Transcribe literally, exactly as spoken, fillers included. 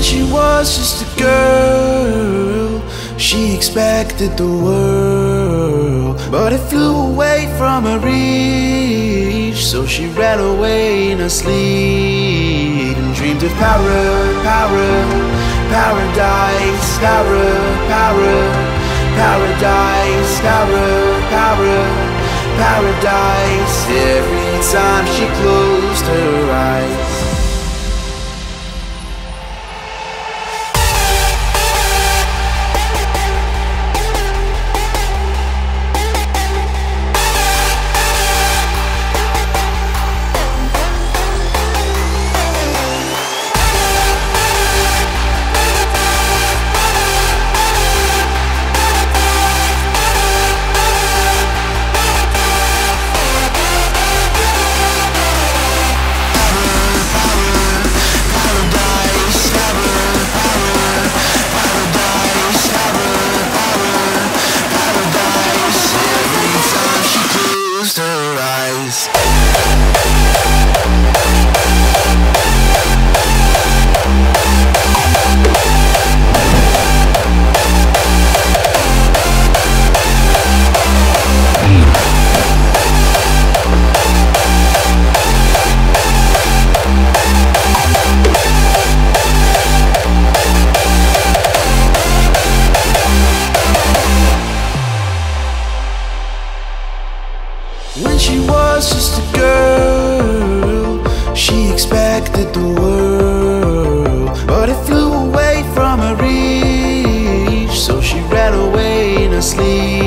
When she was just a girl, she expected the world, but it flew away from her reach. So she ran away in her sleep and dreamed of power, power, paradise, power, power, paradise, power, power, paradise. Every time she closed her eyes. When she was just a girl, she expected the world, but it flew away from her reach. So she ran away in her sleep